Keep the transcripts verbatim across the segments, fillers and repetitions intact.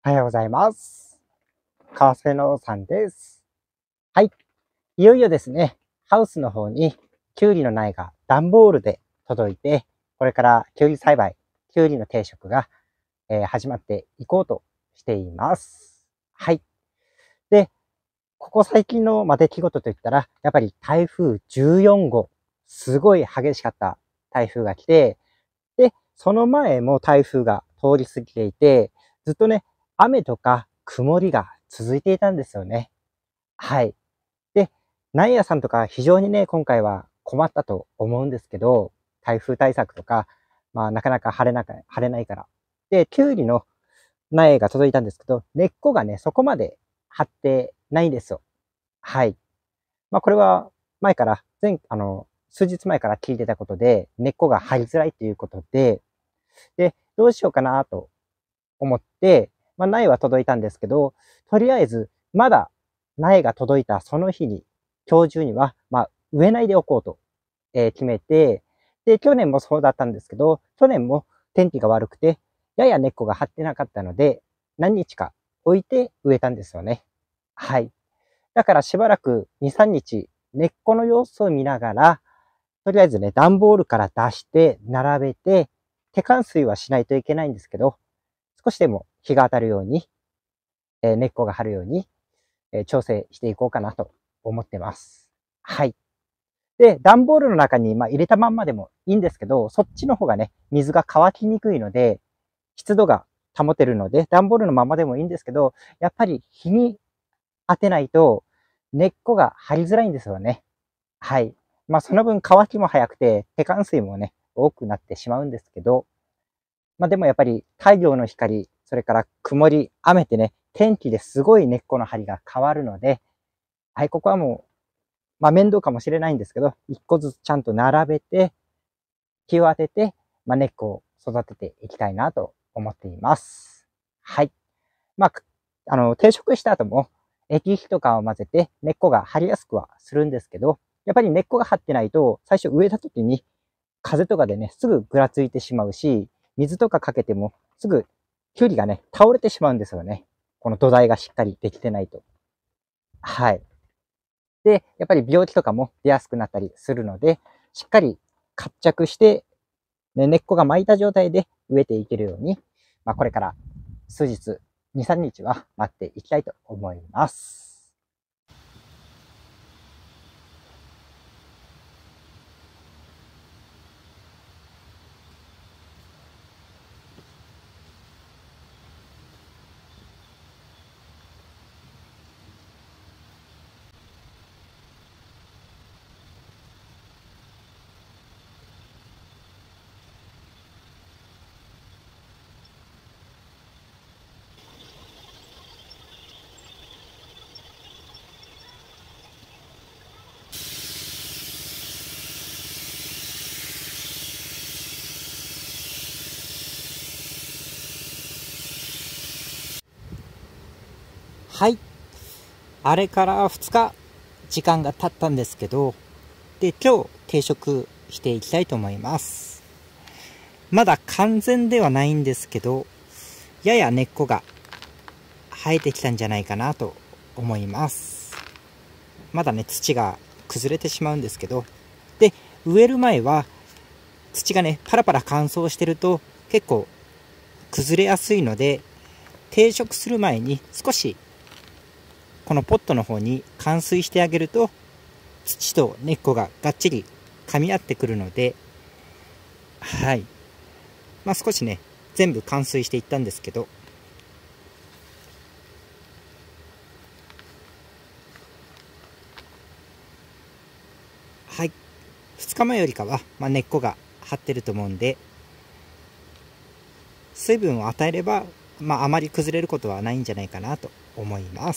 おはようございます。川瀬野さんです。はい。いよいよですね、ハウスの方にキュウリの苗が段ボールで届いて、これからキュウリ栽培、キュウリの定食が、えー、始まっていこうとしています。はい。で、ここ最近の、まあ、出来事といったら、やっぱり台風じゅうよん号、すごい激しかった台風が来て、で、その前も台風が通り過ぎていて、ずっとね、雨とか曇りが続いていたんですよね。はい。で、苗屋さんとか非常にね、今回は困ったと思うんですけど、台風対策とか、まあなかなか晴れなか、晴れないから。で、キュウリの苗が届いたんですけど、根っこがね、そこまで張ってないんですよ。はい。まあこれは前から、前、あの、数日前から聞いてたことで、根っこが張りづらいということで、で、どうしようかなと思って、まあ、苗は届いたんですけど、とりあえず、まだ苗が届いたその日に、今日中には、まあ、植えないでおこうと、えー決めて、で、去年もそうだったんですけど、去年も天気が悪くて、やや根っこが張ってなかったので、何日か置いて植えたんですよね。はい。だからしばらくに、さんにち、根っこの様子を見ながら、とりあえずね、段ボールから出して、並べて、手換水はしないといけないんですけど、少しでも日が当たるように、えー根っこが張るように、えー調整していこうかなと思ってます。はい。で、段ボールの中に、まあ、入れたまんまでもいいんですけど、そっちの方がね、水が乾きにくいので、湿度が保てるので、段ボールのままでもいいんですけど、やっぱり日に当てないと、根っこが張りづらいんですよね。はい。まあ、その分乾きも早くて、手換水もね、多くなってしまうんですけど、まあでもやっぱり太陽の光、それから曇り、雨ってね、天気ですごい根っこの張りが変わるので、はい、ここはもう、まあ面倒かもしれないんですけど、一個ずつちゃんと並べて、日を当てて、まあ、根っこを育てていきたいなと思っています。はい。まあ、あの、定食した後も、液肥とかを混ぜて根っこが張りやすくはするんですけど、やっぱり根っこが張ってないと、最初植えた時に風とかでね、すぐぐらついてしまうし、水とかかけてもすぐキュウリがね、倒れてしまうんですよね。この土台がしっかりできてないと。はい。で、やっぱり病気とかも出やすくなったりするので、しっかり活着して、ね、根っこが巻いた状態で植えていけるように、まあ、これから数日、に、さんにちは待っていきたいと思います。はい。あれからふつか時間が経ったんですけど、で、今日定食していきたいと思います。まだ完全ではないんですけど、やや根っこが生えてきたんじゃないかなと思います。まだね、土が崩れてしまうんですけど、で、植える前は土がね、パラパラ乾燥してると結構崩れやすいので、定食する前に少しこのポットの方に灌水してあげると、土と根っこががっちり噛み合ってくるので、はい。まあ少しね、全部灌水していったんですけど、はい。ふつかまえよりかは、まあ、根っこが張ってると思うんで、水分を与えれば、まあ、あまり崩れることはないんじゃないかなと思います。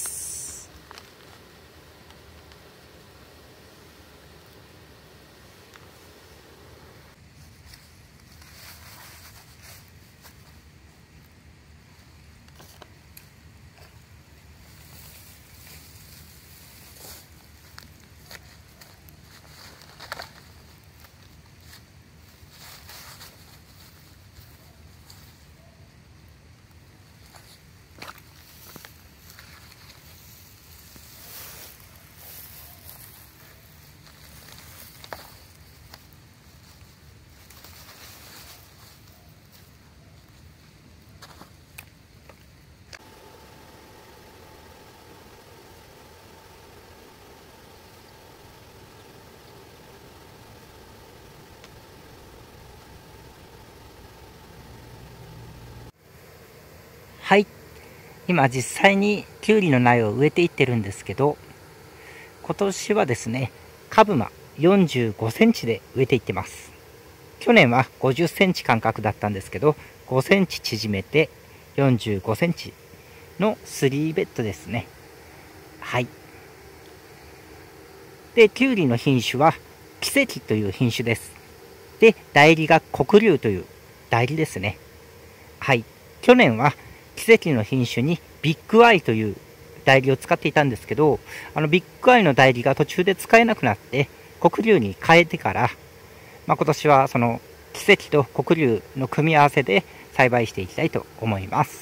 はい。今実際にきゅうりの苗を植えていってるんですけど、今年はですね、株間よんじゅうごセンチで植えていってます。去年はごじゅっセンチ間隔だったんですけど、ごセンチ縮めてよんじゅうごセンチのスリーベッドですね。はい。で、きゅうりの品種は奇跡という品種です。で、代理が黒龍という代理ですね。はい。去年は奇跡の品種にビッグアイという代理を使っていたんですけど、あのビッグアイの代理が途中で使えなくなって黒龍に変えてから、まあ、今年はその奇跡と黒龍の組み合わせで栽培していきたいと思います。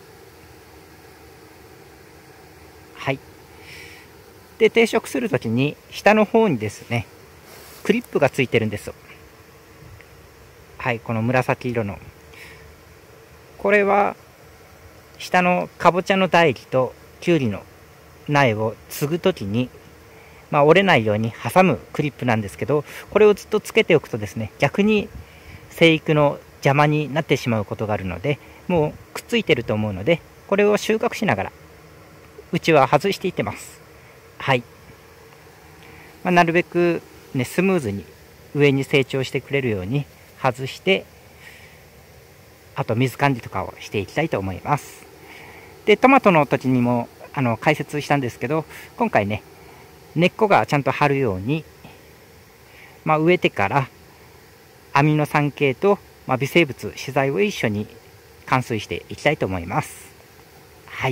はい。で、定食するときに下の方にですね、クリップがついてるんですよ。はい、この紫色の。これは下のかぼちゃの台木ときゅうりの苗を継ぐときに、まあ、折れないように挟むクリップなんですけど、これをずっとつけておくとですね、逆に生育の邪魔になってしまうことがあるので、もうくっついてると思うので、これを収穫しながらうちは外していってます。はい。まあ、なるべくね、スムーズに上に成長してくれるように外して、あと水管理とかをしていきたいと思います。で、トマトの時にもあの解説したんですけど、今回ね、根っこがちゃんと張るように、まあ、植えてからアミノ酸系と、まあ、微生物、資材を一緒に灌水していきたいと思います。はい。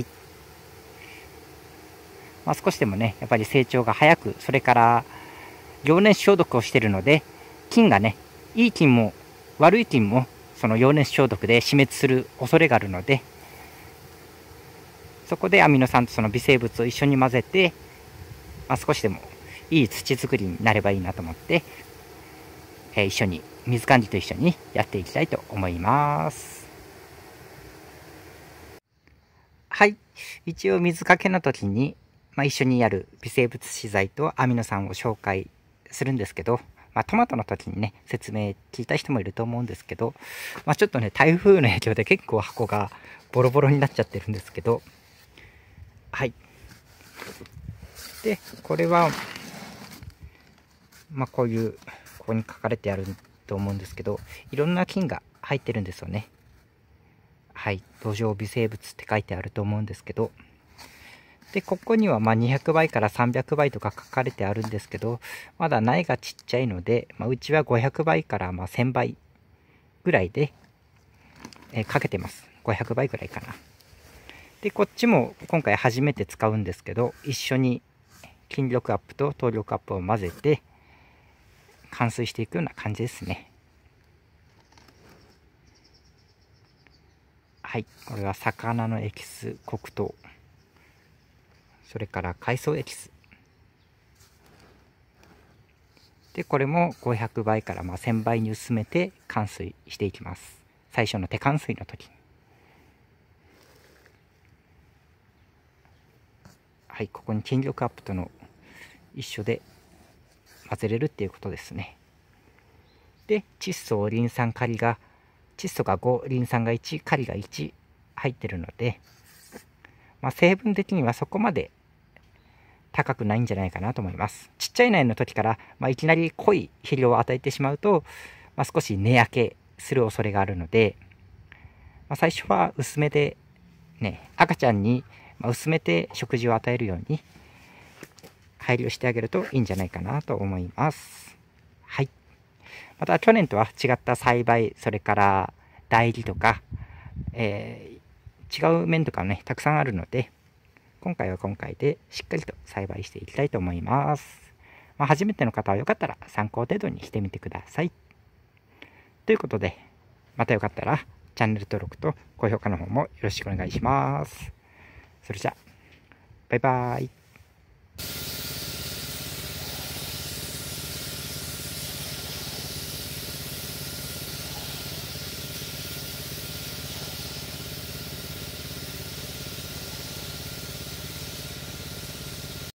まあ、少しでもね、やっぱり成長が早く、それから陽熱消毒をしているので、菌がね、いい菌も悪い菌もその陽熱消毒で死滅する恐れがあるので、そこでアミノ酸とその微生物を一緒に混ぜて、まあ、少しでもいい土作りになればいいなと思って、えー、一緒に水管理と一緒にやっていきたいと思います。はい。一応水かけの時に、まあ、一緒にやる微生物資材とアミノ酸を紹介するんですけど、まあ、トマトの時にね、説明聞いた人もいると思うんですけど、まあ、ちょっとね、台風の影響で結構箱がボロボロになっちゃってるんですけど、はい。で、これは、まあ、こういう、ここに書かれてあると思うんですけど、いろんな菌が入ってるんですよね。はい。土壌微生物って書いてあると思うんですけど、で、ここにはまあにひゃくばいからさんびゃくばいとか書かれてあるんですけど、まだ苗がちっちゃいので、まあ、うちはごひゃくばいからまあせんばいぐらいで、えー、かけてます。ごひゃくばいぐらいかな。で、こっちも今回初めて使うんですけど、一緒に筋力アップと糖力アップを混ぜて、灌水していくような感じですね。はい。これは魚のエキス、黒糖。それから海藻エキス。で、これもごひゃくばいからまあせんばいに薄めて灌水していきます。最初の手灌水の時に。はい、ここに筋力アップとの一緒で混ぜれるっていうことですね。で、窒素、リン酸、カリが、窒素がご、リン酸がいち、カリがいち入ってるので、まあ、成分的にはそこまで高くないんじゃないかなと思います。ちっちゃい苗の時から、まあ、いきなり濃い肥料を与えてしまうと、まあ、少し根焼けする恐れがあるので、まあ、最初は薄めで、ね、赤ちゃんに薄めて食事を与えるように配慮してあげるといいんじゃないかなと思います。はい。また去年とは違った栽培、それから代理とか、えー、違う面とかね、たくさんあるので、今回は今回でしっかりと栽培していきたいと思います。まあ、初めての方はよかったら参考程度にしてみてください。ということで、またよかったらチャンネル登録と高評価の方もよろしくお願いします。それじゃあ、バイバーイ。